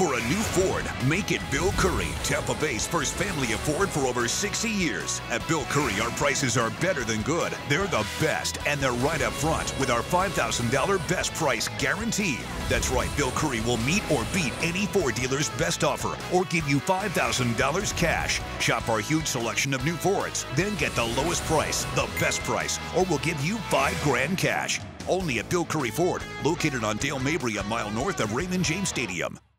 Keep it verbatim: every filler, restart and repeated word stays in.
For a new Ford, make it Bill Currie, Tampa Bay's first family of Ford for over sixty years. At Bill Currie, our prices are better than good. They're the best, and they're right up front with our five thousand dollar best price guarantee. That's right, Bill Currie will meet or beat any Ford dealer's best offer or give you five thousand dollars cash. Shop our huge selection of new Fords, then get the lowest price, the best price, or we'll give you five grand cash. Only at Bill Currie Ford, located on Dale Mabry, a mile north of Raymond James Stadium.